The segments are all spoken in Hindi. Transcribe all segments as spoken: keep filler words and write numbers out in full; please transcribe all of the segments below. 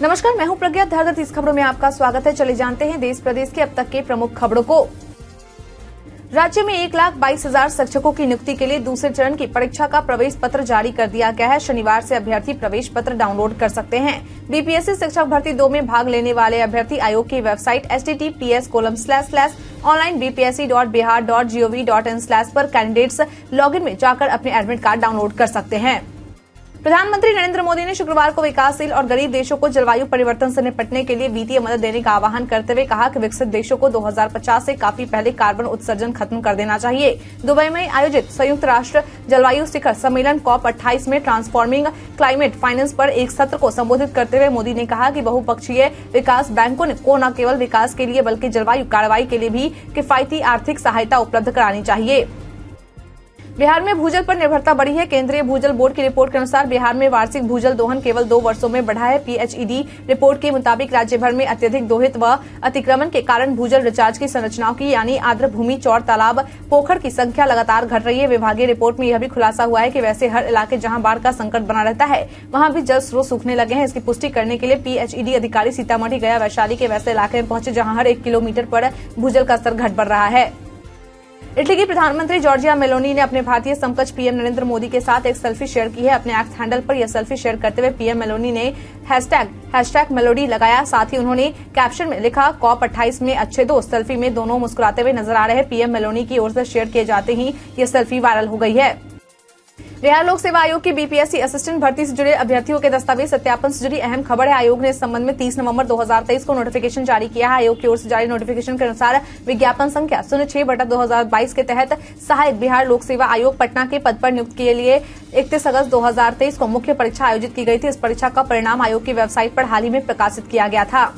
नमस्कार, मैं हूं प्रज्ञा। धर तीस खबरों में आपका स्वागत है। चले जानते हैं देश प्रदेश के अब तक के प्रमुख खबरों को। राज्य में एक लाख बाईस हजार शिक्षकों की नियुक्ति के लिए दूसरे चरण की परीक्षा का प्रवेश पत्र जारी कर दिया गया है। शनिवार से अभ्यर्थी प्रवेश पत्र डाउनलोड कर सकते हैं। बीपीएससी शिक्षक भर्ती दो में भाग लेने वाले अभ्यर्थी आयोग की website H T T P S colon slash slash online BPSC dot Bihar dot G O V dot in slash पर कैंडिडेट्स लॉगिन में जाकर अपने एडमिट कार्ड डाउनलोड कर सकते हैं। प्रधानमंत्री नरेंद्र मोदी ने शुक्रवार को विकासशील और गरीब देशों को जलवायु परिवर्तन से निपटने के लिए वित्तीय मदद देने का आह्वान करते हुए कहा कि विकसित देशों को दो हज़ार पचास से काफी पहले कार्बन उत्सर्जन खत्म कर देना चाहिए। दुबई में आयोजित संयुक्त राष्ट्र जलवायु शिखर सम्मेलन कॉप अट्ठाईस में ट्रांसफॉर्मिंग क्लाइमेट फाइनेंस पर एक सत्र को संबोधित करते हुए मोदी ने कहा कि बहुपक्षीय विकास बैंकों को न केवल विकास के लिए बल्कि जलवायु कार्रवाई के लिए भी किफायती आर्थिक सहायता उपलब्ध करानी चाहिए। बिहार में भूजल पर निर्भरता बढ़ी है। केंद्रीय भूजल बोर्ड की रिपोर्ट के अनुसार बिहार में वार्षिक भूजल दोहन केवल दो वर्षों में बढ़ा है। P H E D report के मुताबिक राज्य भर में अत्यधिक दोहित व अतिक्रमण के कारण भूजल रिचार्ज की संरचनाओं की यानी आर्द्र भूमि, चौर, तालाब, पोखर की संख्या लगातार घट रही है। विभागीय रिपोर्ट में यह भी खुलासा हुआ है कि वैसे हर इलाके जहां बाढ़ का संकट बना रहता है वहां भी जल स्रोत सूखने लगे हैं। इसकी पुष्टि करने के लिए पी एच ई डी अधिकारी सीतामढ़ी, गया, वैशाली के वैसे इलाके में पहुंचे जहां हर एक किलोमीटर पर भूजल का स्तर घट बढ़ रहा है। इटली की प्रधानमंत्री जॉर्जिया मेलोनी ने अपने भारतीय समकक्ष पीएम नरेंद्र मोदी के साथ एक सेल्फी शेयर की है। अपने एक्स हैंडल पर यह सेल्फी शेयर करते हुए पीएम मेलोनी ने हैशटैग हैशटैग मेलोडी लगाया। साथ ही उन्होंने कैप्शन में लिखा, कॉप अट्ठाईस में अच्छे दोस्त। सेल्फी में दोनों मुस्कुराते हुए नजर आ रहे हैं। पीएम मेलोनी की ओर से शेयर किए जाते ही यह सेल्फी वायरल हो गई है। बिहार लोक सेवा आयोग की बीपीएससी असिस्टेंट भर्ती से जुड़े अभ्यर्थियों के दस्तावेज सत्यापन से जुड़ी अहम खबर है। आयोग ने इस संबंध में तीस नवंबर दो हज़ार तेईस को नोटिफिकेशन जारी किया है। आयोग की ओर से जारी नोटिफिकेशन के अनुसार विज्ञापन संख्या शून्य छह बटा दो हजार बाईस के तहत सहायक बिहार लोक सेवा आयोग पटना के पद पर नियुक्त के लिए इकतीस अगस्त दो हजार तेईस को मुख्य परीक्षा आयोजित की गई थी। इस परीक्षा का परिणाम आयोग की वेबसाइट पर हाल ही में प्रकाशित किया गया था।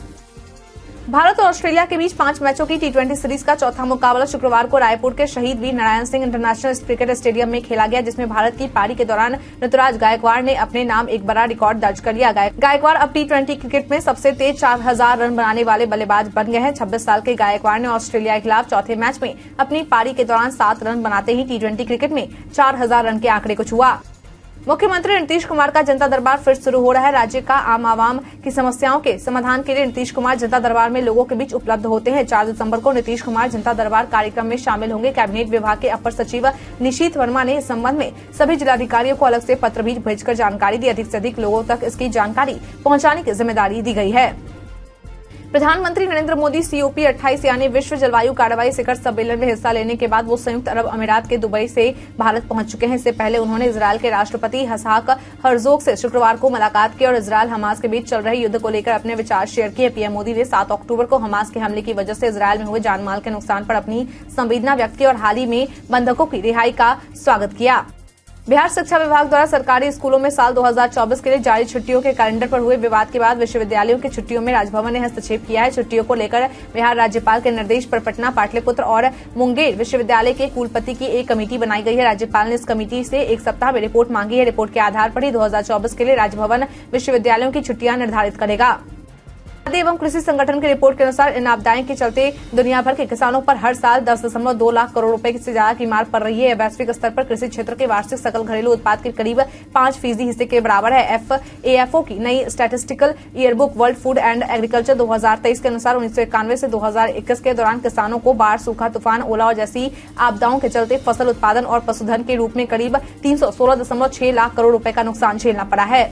भारत और ऑस्ट्रेलिया के बीच पांच मैचों की टी ट्वेंटी सीरीज का चौथा मुकाबला शुक्रवार को रायपुर के Shaheed Veer Narayan Singh international cricket stadium में खेला गया, जिसमें भारत की पारी के दौरान ऋतुराज गायकवाड़ ने अपने नाम एक बड़ा रिकॉर्ड दर्ज कर लिया। गायकवाड़ अब टी ट्वेंटी क्रिकेट में सबसे तेज चार हजार रन बनाने वाले बल्लेबाज बन गए हैं। छब्बीस साल के गायकवाड़ ने ऑस्ट्रेलिया के खिलाफ चौथे मैच में अपनी पारी के दौरान सात रन बनाते ही टी ट्वेंटी क्रिकेट में चार हजार रन के आंकड़े को छुआ। मुख्यमंत्री नीतीश कुमार का जनता दरबार फिर शुरू हो रहा है। राज्य का आम आवाम की समस्याओं के समाधान के लिए नीतीश कुमार जनता दरबार में लोगों के बीच उपलब्ध होते हैं। चार दिसंबर को नीतीश कुमार जनता दरबार कार्यक्रम में शामिल होंगे। कैबिनेट विभाग के अपर सचिव निशीथ वर्मा ने इस संबंध में सभी जिलाधिकारियों को अलग से पत्र भी भेजकर जानकारी दी। अधिक से अधिक लोगों तक इसकी जानकारी पहुंचाने की जिम्मेदारी दी गई है। प्रधानमंत्री Narendra Modi C O P अट्ठाईस यानी विश्व जलवायु कार्रवाई शिखर सम्मेलन में हिस्सा लेने के बाद वो संयुक्त अरब अमीरात के दुबई से भारत पहुंच चुके हैं। इससे पहले उन्होंने इजरायल के राष्ट्रपति इसहाक हर्जोग से शुक्रवार को मुलाकात की और इजरायल हमास के बीच चल रहे युद्ध को लेकर अपने विचार शेयर किए। पीएम मोदी ने सात अक्टूबर को हमास के हमले की वजह से इजरायल में हुए जानमाल के नुकसान पर अपनी संवेदना व्यक्त की और हाल ही में बंधकों की रिहाई का स्वागत किया। बिहार शिक्षा विभाग द्वारा सरकारी स्कूलों में साल दो हज़ार चौबीस के लिए जारी छुट्टियों के कैलेंडर पर हुए विवाद के बाद विश्वविद्यालयों की छुट्टियों में राजभवन ने हस्तक्षेप किया है। छुट्टियों को लेकर बिहार राज्यपाल के निर्देश पर पटना, पाटलिपुत्र और मुंगेर विश्वविद्यालय के कुलपति की एक कमेटी बनाई गई है। राज्यपाल ने इस कमेटी से एक सप्ताह में रिपोर्ट मांगी है। रिपोर्ट के आधार पर ही दो हज़ार चौबीस के लिए राजभवन विश्वविद्यालयों की छुट्टियां निर्धारित करेगा। खाद्य एवं कृषि संगठन की रिपोर्ट के अनुसार इन आपदाओं के चलते दुनिया भर के किसानों पर हर साल दस दशमलव दो लाख करोड़ रुपए से ज्यादा की मार पड़ रही है। वैश्विक स्तर पर कृषि क्षेत्र के वार्षिक सकल घरेलू उत्पाद के करीब पांच फीसदी हिस्से के बराबर है। एफ ए एफ ओ की नई statistical yearbook world food and agriculture दो हज़ार तेईस के अनुसार उन्नीस सौ इक्यानवे से दो हज़ार इक्कीस के दौरान किसानों को बाढ़, सूखा, तूफान, ओला और जैसी आपदाओं के चलते फसल उत्पादन और पशुधन के रूप में करीब तीन सौ सोलह दशमलव छह लाख करोड़ रुपए का नुकसान झेलना पड़ा है।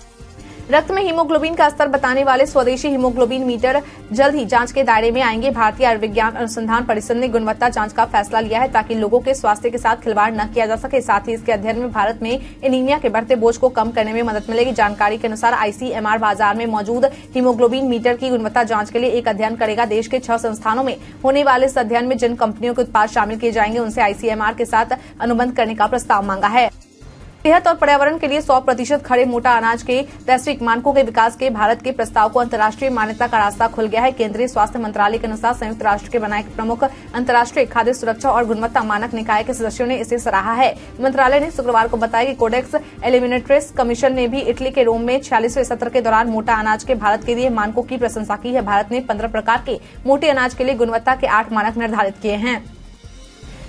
रक्त में हीमोग्लोबिन का स्तर बताने वाले स्वदेशी हीमोग्लोबिन मीटर जल्द ही जांच के दायरे में आएंगे। भारतीय आयुर्विज्ञान अनुसंधान परिषद ने गुणवत्ता जांच का फैसला लिया है ताकि लोगों के स्वास्थ्य के साथ खिलवाड़ न किया जा सके। साथ ही इसके अध्ययन में भारत में एनीमिया के बढ़ते बोझ को कम करने में मदद मिलेगी। जानकारी के अनुसार आईसीएमआर बाजार में मौजूद हीमोग्लोबिन मीटर की गुणवत्ता जांच के लिए एक अध्ययन करेगा। देश के छह संस्थानों में होने वाले इस अध्ययन में जिन कंपनियों के उत्पाद शामिल किए जाएंगे उनसे आईसीएमआर के साथ अनुबंध करने का प्रस्ताव मांगा है। सेहत और पर्यावरण के लिए सौ प्रतिशत खड़े मोटा अनाज के वैश्विक मानकों के विकास के भारत के प्रस्ताव को अंतर्राष्ट्रीय मान्यता का रास्ता खुल गया है। केंद्रीय स्वास्थ्य मंत्रालय के अनुसार संयुक्त राष्ट्र के बनाए प्रमुख अंतर्राष्ट्रीय खाद्य सुरक्षा और गुणवत्ता मानक निकाय के सदस्यों ने इसे सराहा है। मंत्रालय ने शुक्रवार को बताया कि कोडेक्स एलिमिनेट्रेस कमीशन ने भी इटली के रोम में छियालीसवें सत्र के दौरान मोटा अनाज के भारत के लिए मानकों की प्रशंसा की है। भारत ने पंद्रह प्रकार के मोटे अनाज के लिए गुणवत्ता के आठ मानक निर्धारित किए हैं।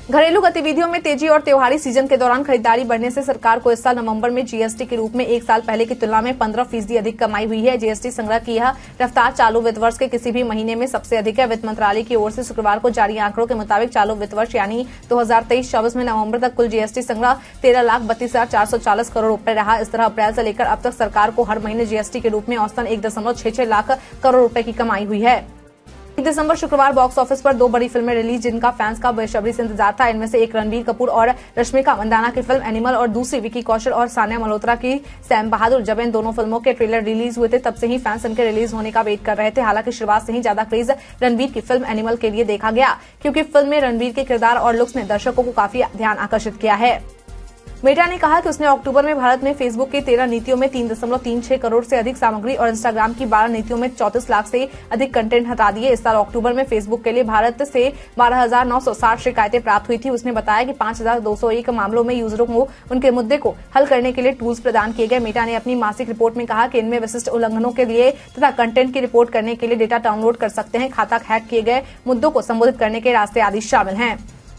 घरेलू गतिविधियों में तेजी और त्योहारी सीजन के दौरान खरीदारी बढ़ने से सरकार को इस साल नवंबर में जीएसटी के रूप में एक साल पहले की तुलना में पंद्रह फीसदी अधिक कमाई हुई है। जीएसटी संग्रह की यह रफ्तार चालू वित्त वर्ष के किसी भी महीने में सबसे अधिक है। वित्त मंत्रालय की ओर से शुक्रवार को जारी आंकड़ों के मुताबिक चालू वित्त वर्ष यानी दो हजार तेईस चौबीस में नवंबर तक कुल जीएसटी संग्रह तेरह लाख बत्तीस हजार चार सौ चालीस करोड़ रूपये रहा। इस तरह अप्रैल से लेकर अब तक सरकार को हर महीने जीएसटी के रूप में औसतन एक दशमलव छह छह लाख करोड़ रूपये की कमाई हुई है। एक दिसंबर शुक्रवार बॉक्स ऑफिस पर दो बड़ी फिल्में रिलीज जिनका फैंस का बेसब्री से इंतजार था। इनमें से एक रणबीर कपूर और रश्मिका मंदाना की फिल्म एनिमल और दूसरी विकी कौशल और सानिया मल्होत्रा की सैम बहादुर। जब इन दोनों फिल्मों के ट्रेलर रिलीज हुए थे तब से ही फैंस इनके रिलीज होने का वेट कर रहे थे। हालांकि शुरुआत से ही ज्यादा क्रेज रणबीर की फिल्म एनिमल के लिए देखा गया क्योंकि फिल्म में रणबीर के किरदार और लुक्स ने दर्शकों को काफी ध्यान आकर्षित किया है। मेटा ने कहा कि उसने अक्टूबर में भारत में फेसबुक की तेरह नीतियों में तीन दशमलव तीन छह करोड़ से अधिक सामग्री और इंस्टाग्राम की बारह नीतियों में चौंतीस लाख से अधिक कंटेंट हटा दिए। इस साल अक्टूबर में फेसबुक के लिए भारत से बारह हजार नौ सौ साठ शिकायतें प्राप्त हुई थी। उसने बताया कि पांच हजार दो सौ एक मामलों में यूजरों को उनके मुद्दे को हल करने के लिए टूल्स प्रदान किए गए। मेटा ने अपनी मासिक रिपोर्ट में कहा कि इनमें विशिष्ट उल्लंघनों के लिए तथा कंटेंट की रिपोर्ट करने के लिए डेटा डाउनलोड कर सकते हैं, खाता हैक किए गए मुद्दों को संबोधित करने के रास्ते आदि शामिल हैं।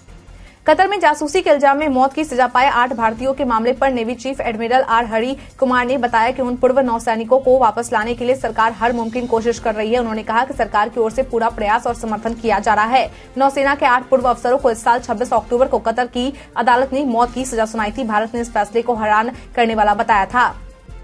कतर में जासूसी के इल्जाम में मौत की सजा पाए आठ भारतीयों के मामले पर navy chief admiral R Hari Kumar ने बताया कि उन पूर्व नौसैनिकों को वापस लाने के लिए सरकार हर मुमकिन कोशिश कर रही है। उन्होंने कहा कि सरकार की ओर से पूरा प्रयास और समर्थन किया जा रहा है। नौसेना के आठ पूर्व अफसरों को इस साल छब्बीस अक्टूबर को कतर की अदालत ने मौत की सजा सुनाई थी। भारत ने इस फैसले को हैरान करने वाला बताया था।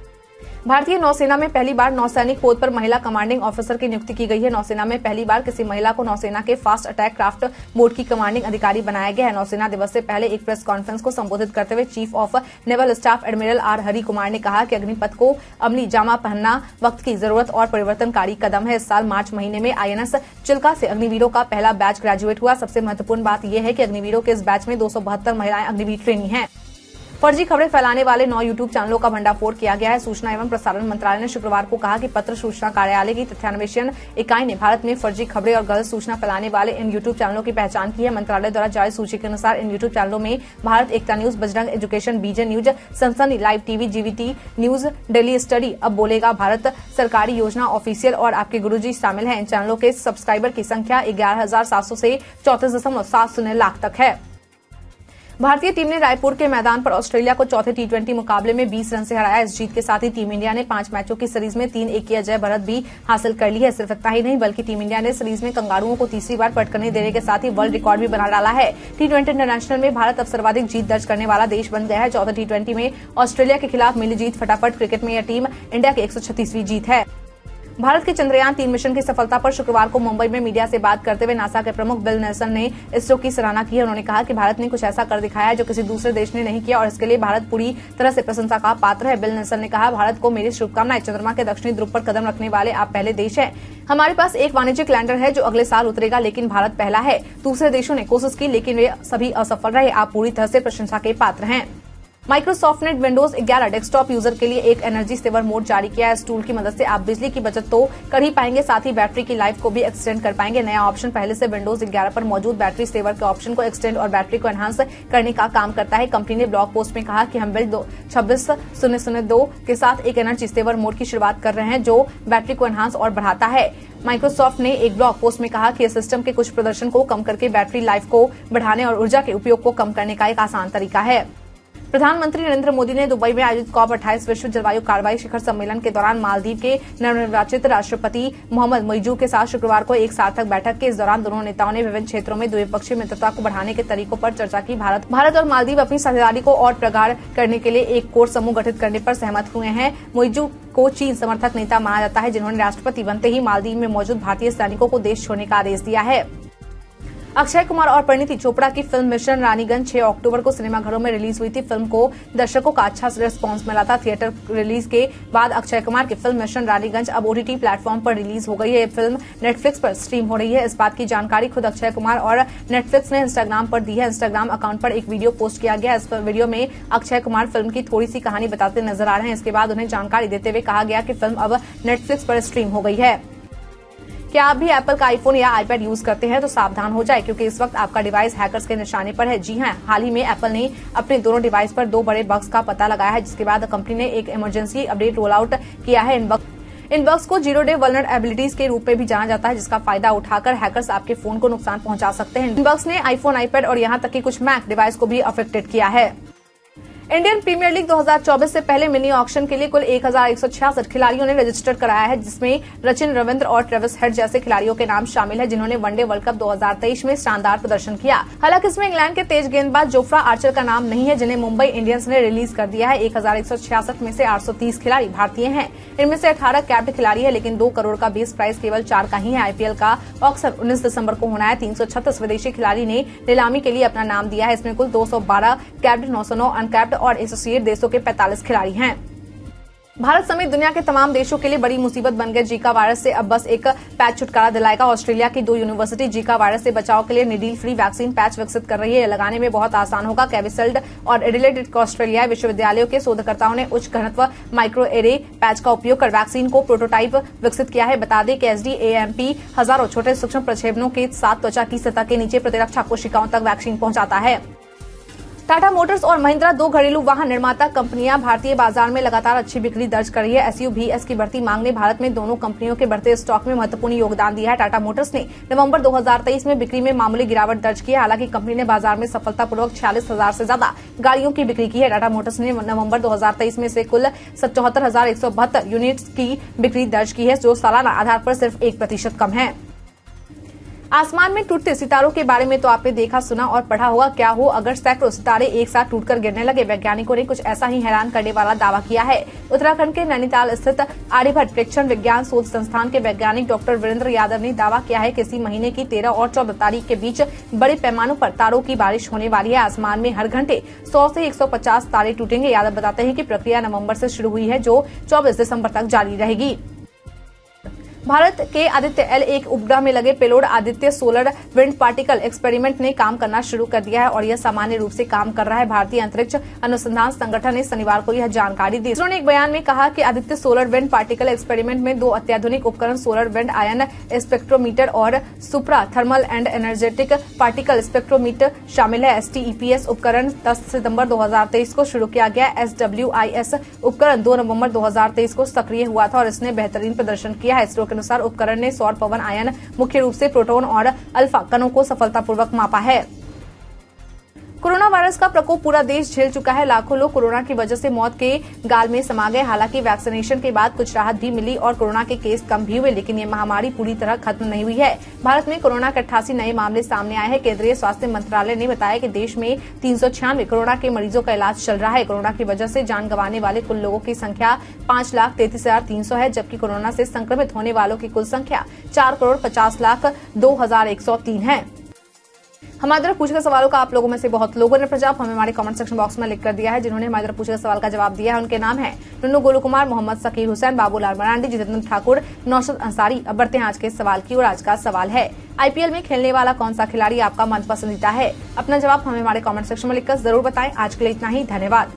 भारतीय नौसेना में पहली बार नौसैनिक पद पर महिला कमांडिंग ऑफिसर की नियुक्ति की गई है। नौसेना में पहली बार किसी महिला को नौसेना के फास्ट अटैक क्राफ्ट बोट की कमांडिंग अधिकारी बनाया गया है। नौसेना दिवस से पहले एक प्रेस कॉन्फ्रेंस को संबोधित करते हुए chief of naval staff admiral R Hari Kumar ने कहा कि अग्निपथ को अमली जामा पहनना वक्त की जरूरत और परिवर्तनकारी कदम है। इस साल मार्च महीने में आईएनएस चिल्का से अग्निवीरों का पहला बैच ग्रेजुएट हुआ। सबसे महत्वपूर्ण बात यह है कि अग्निवीरों के इस बैच में दो सौ बहत्तर महिलाएं अग्निवीर ट्रेनी हैं। फर्जी खबरें फैलाने वाले नौ यूट्यूब चैनलों का भंडाफोड़ किया गया है। सूचना एवं प्रसारण मंत्रालय ने शुक्रवार को कहा कि पत्र सूचना कार्यालय की तथ्यान्वेषण इकाई ने भारत में फर्जी खबरें और गलत सूचना फैलाने वाले इन यूट्यूब चैनलों की पहचान की है। मंत्रालय द्वारा जारी सूची के अनुसार इन यूट्यूब चैनलों में Bharat Ekta news, Bajrang education, BJ news, Sansani live TV, GVT news, daily study, Ab Bolega Bharat, सरकारी योजना, ऑफिशियल और आपके गुरुजी शामिल हैं। इन चैनलों के सब्सक्राइबर की संख्या ग्यारह हजार सात सौ से चौंतीस दशमलव सात शून्य लाख तक है। भारतीय टीम ने रायपुर के मैदान पर ऑस्ट्रेलिया को चौथे टी ट्वेंटी मुकाबले में बीस रन से हराया। इस जीत के साथ ही टीम इंडिया ने पांच मैचों की सीरीज में तीन एक की अजय बढ़त भी हासिल कर ली है। सिर्फ इतना ही नहीं बल्कि टीम इंडिया ने सीरीज में कंगारुओं को तीसरी बार पटकनी देने के साथ ही वर्ल्ड रिकॉर्ड भी बना डाला है। टी ट्वेंटी इंटरनेशनल में भारत अब सर्वाधिक जीत दर्ज करने वाला देश बन गया है। चौथे टी ट्वेंटी में ऑस्ट्रेलिया के खिलाफ मिली जीत फटाफट। क्रिकेट में यह टीम इंडिया की एक सौ छत्तीसवीं जीत है। भारत के चंद्रयान तीन मिशन की सफलता पर शुक्रवार को मुंबई में मीडिया से बात करते हुए नासा के प्रमुख बिल नेल्सन ने इसरो की सराहना की है। उन्होंने कहा कि भारत ने कुछ ऐसा कर दिखाया है जो किसी दूसरे देश ने नहीं किया और इसके लिए भारत पूरी तरह से प्रशंसा का पात्र है। बिल नेल्सन ने कहा, भारत को मेरी शुभकामनाएं। चंद्रमा के दक्षिणी ध्रुव पर कदम रखने वाले आप पहले देश हैं। हमारे पास एक वाणिज्यिक लैंडर है जो अगले साल उतरेगा, लेकिन भारत पहला है। दूसरे देशों ने कोशिश की लेकिन वे सभी असफल रहे। आप पूरी तरह से प्रशंसा के पात्र हैं। माइक्रोसॉफ्ट ने विंडोज ग्यारह डेस्कटॉप यूजर के लिए एक एनर्जी सेवर मोड जारी किया है। इस टूल की मदद से आप बिजली की बचत तो कर ही पाएंगे, साथ ही बैटरी की लाइफ को भी एक्सटेंड कर पाएंगे। नया ऑप्शन पहले से विंडोज ग्यारह पर मौजूद बैटरी सेवर के ऑप्शन को एक्सटेंड और बैटरी को एनहांस करने का काम करता है। कंपनी ने ब्लॉग पोस्ट में कहा कि हम बिल्ड छब्बीस शून्य शून्य दो के साथ एक एनर्जी सेवर मोड की शुरुआत कर रहे हैं जो बैटरी को एनहांस और बढ़ाता है। माइक्रोसॉफ्ट ने एक ब्लॉग पोस्ट में कहा कि इस सिस्टम के कुछ प्रदर्शन को कम करके बैटरी लाइफ को बढ़ाने और ऊर्जा के उपयोग को कम करने का एक आसान तरीका है। प्रधानमंत्री नरेंद्र मोदी ने दुबई में आयोजित कॉप अट्ठाईस विश्व जलवायु कार्रवाई शिखर सम्मेलन के दौरान मालदीव के नवनिर्वाचित राष्ट्रपति मोहम्मद मोइजू के साथ शुक्रवार को एक सार्थक बैठक के इस दौरान दोनों नेताओं ने विभिन्न क्षेत्रों में द्विपक्षीय मित्रता को बढ़ाने के तरीकों पर चर्चा की। भारत भारत और मालदीव अपनी साझेदारी को और प्रगाढ़ करने के लिए एक कोर समूह गठित करने पर सहमत हुए हैं। मोइजू को चीन समर्थक नेता माना जाता है, जिन्होंने राष्ट्रपति बनते ही मालदीव में मौजूद भारतीय सैनिकों को देश छोड़ने का आदेश दिया है। अक्षय कुमार और परिणीति चोपड़ा की फिल्म मिशन रानीगंज छह अक्टूबर को सिनेमाघरों में रिलीज हुई थी। फिल्म को दर्शकों का अच्छा रिस्पांस मिला था। थिएटर रिलीज के बाद अक्षय कुमार की फिल्म मिशन रानीगंज अब ओटीटी प्लेटफॉर्म पर रिलीज हो गई है। ये फिल्म नेटफ्लिक्स पर स्ट्रीम हो रही है। इस बात की जानकारी खुद अक्षय कुमार और नेटफ्लिक्स ने इंस्टाग्राम पर दी है। इंस्टाग्राम अकाउंट पर एक वीडियो पोस्ट किया गया। इस वीडियो में अक्षय कुमार फिल्म की थोड़ी सी कहानी बताते नजर आ रहे हैं। इसके बाद उन्हें जानकारी देते हुए कहा गया कि फिल्म अब नेटफ्लिक्स पर स्ट्रीम हो गई है। क्या आप भी एप्पल का आईफोन या आईपैड यूज करते हैं तो सावधान हो जाए, क्योंकि इस वक्त आपका डिवाइस हैकर्स के निशाने पर है। जी हां, हाल ही में एप्पल ने अपने दोनों डिवाइस पर दो बड़े बग्स का पता लगाया है, जिसके बाद कंपनी ने एक इमरजेंसी अपडेट रोल आउट किया है। इन बग इन बग्स को जीरो डे वल्नरेबिलिटीज के रूप में भी जाना जाता है, जिसका फायदा उठाकर हैकर्स आपके फोन को नुकसान पहुंचा सकते हैं। इन बग्स ने आईफोन, आईपैड और यहां तक कि कुछ मैक डिवाइस को भी अफेक्टेड किया है। इंडियन प्रीमियर लीग दो हज़ार चौबीस से पहले मिनी ऑक्शन के लिए कुल एक हजार एक सौ छियासठ खिलाड़ियों ने रजिस्टर कराया है, जिसमें सचिन, रविंद्र और ट्रेविस हेड जैसे खिलाड़ियों के नाम शामिल है, जिन्होंने वनडे वर्ल्ड कप दो हज़ार तेईस में शानदार प्रदर्शन किया। हालांकि इसमें इंग्लैंड के तेज गेंदबाज जोफ्रा आर्चर का नाम नहीं है, जिन्हें मुंबई इंडियंस ने रिलीज कर दिया है। एक हजार एक सौ छियासठ में से आठ सौ तीस खिलाड़ी भारतीय हैं। इनमें से अठारह कैप्ड खिलाड़ी है, लेकिन दो करोड़ का बेस प्राइस केवल चार का ही है। आईपीएल का ऑक्शन उन्नीस दिसंबर को होना है। तीन सौ छत्तीस विदेशी खिलाड़ी ने नीलामी के लिए अपना नाम दिया है। इसमें कुल दो सौ बारह कैप्ड, नौ सौ नौ अनकैप्ड और एसोसिएट देशों के पैंतालीस खिलाड़ी हैं। भारत समेत दुनिया के तमाम देशों के लिए बड़ी मुसीबत बन गए जीका वायरस से अब बस एक पैच छुटकारा दिलाएगा। ऑस्ट्रेलिया की दो यूनिवर्सिटी जीका वायरस से बचाव के लिए निडील फ्री वैक्सीन पैच विकसित कर रही है। यह लगाने में बहुत आसान होगा। कैविसल्ड और एडिलेड ऑस्ट्रेलियाई विश्वविद्यालयों के शोधकर्ताओं ने उच्च घनत्व माइक्रो एरे पैच का उपयोग कर वैक्सीन को प्रोटोटाइप विकसित किया है। बता दें कि एसडीएएमपी हजारों छोटे सूक्ष्म प्रक्षेपणों के साथ त्वचा की सतह के नीचे प्रतिरक्षा कोशिकाओं तक वैक्सीन पहुंचाता है। टाटा मोटर्स और महिंद्रा, दो घरेलू वाहन निर्माता कंपनियां भारतीय बाजार में लगातार अच्छी बिक्री दर्ज कर रही है। एसयूवीएस की बढ़ती मांग ने भारत में दोनों कंपनियों के बढ़ते स्टॉक में महत्वपूर्ण योगदान दिया है। टाटा मोटर्स ने नवंबर दो हज़ार तेईस में बिक्री में मामूली गिरावट दर्ज की है। हालांकि कंपनी ने बाजार में सफलतापूर्वक छियालीस हजार से ज्यादा गाड़ियों की बिक्री की है। टाटा मोटर्स ने नवंबर दो हज़ार तेईस में से कुल चौहत्तर हजार एक सौ बहत्तर यूनिट्स की बिक्री दर्ज की है, जो सालाना आधार पर सिर्फ एक प्रतिशत कम है। आसमान में टूटते सितारों के बारे में तो आपने देखा, सुना और पढ़ा होगा। क्या हो अगर सैकड़ों सितारे एक साथ टूटकर गिरने लगे? वैज्ञानिकों ने कुछ ऐसा ही हैरान करने वाला दावा किया है। उत्तराखंड के नैनीताल स्थित आर्यभट्ट प्रेक्षण विज्ञान शोध संस्थान के वैज्ञानिक डॉक्टर वीरेंद्र यादव ने दावा किया है कि इसी महीने की तेरह और चौदह तारीख के बीच बड़े पैमानों पर तारों की बारिश होने वाली है। आसमान में हर घंटे सौ से एक सौ पचास तारे टूटेंगे। यादव बताते हैं कि प्रक्रिया नवम्बर से शुरू हुई है, जो चौबीस दिसंबर तक जारी रहेगी। भारत के आदित्य एल एक उपग्रह में लगे payload Aditya solar wind particle experiment ने काम करना शुरू कर दिया है और यह सामान्य रूप से काम कर रहा है। भारतीय अंतरिक्ष अनुसंधान संगठन ने शनिवार को यह जानकारी दी। इसरो ने एक बयान में कहा कि Aditya solar wind particle experiment में दो अत्याधुनिक उपकरण सोलर विंड आयन स्पेक्ट्रोमीटर और supra thermal and energetic particle spectrometer शामिल है। एसटीईपीएस उपकरण दस सितंबर दो हज़ार तेईस को शुरू किया गया। एसडब्ल्यूआईएस उपकरण दो नवंबर दो हज़ार तेईस को सक्रिय हुआ था और इसने बेहतरीन प्रदर्शन किया है। इसरो के अनुसार उपकरण ने सौर पवन आयन, मुख्य रूप से प्रोटॉन और अल्फा कणों को सफलतापूर्वक मापा है। कोरोना वायरस का प्रकोप पूरा देश झेल चुका है। लाखों लोग कोरोना की वजह से मौत के गाल में समा गए। हालांकि वैक्सीनेशन के बाद कुछ राहत भी मिली और कोरोना के केस कम भी हुए, लेकिन ये महामारी पूरी तरह खत्म नहीं हुई है। भारत में कोरोना के अट्ठासी नए मामले सामने आए हैं। केंद्रीय स्वास्थ्य मंत्रालय ने बताया कि देश में तीन सौ छियानवे कोरोना के मरीजों का इलाज चल रहा है। कोरोना की वजह से जान गंवाने वाले कुल लोगों की संख्या पांच लाख तैंतीस हजार तीन सौ है, जबकि कोरोना से संक्रमित होने वालों की कुल संख्या चार करोड़ पचास लाख दो हजार एक सौ तीन है। हमारे द्वारा पूछे गए सवालों का आप लोगों में से बहुत लोगों ने जवाब हमें हमारे कमेंट सेक्शन बॉक्स में लिख कर दिया है। जिन्होंने हमारे द्वारा पूछे गए सवाल का जवाब दिया है उनके नाम है नुन्नू गोलू कुमार, मोहम्मद सकीर हुसैन, बाबूलाल मरांडी, जितेंद्र ठाकुर, नौशद अंसारी। अब बढ़ते हैं आज के सवाल की और आज का सवाल है, आईपीएल में खेलने वाला कौन सा खिलाड़ी आपका मन पसंदीदा है? अपना जवाब हमें हमारे कमेंट सेक्शन में लिखकर जरूर बताएं। आज के लिए इतना ही, धन्यवाद।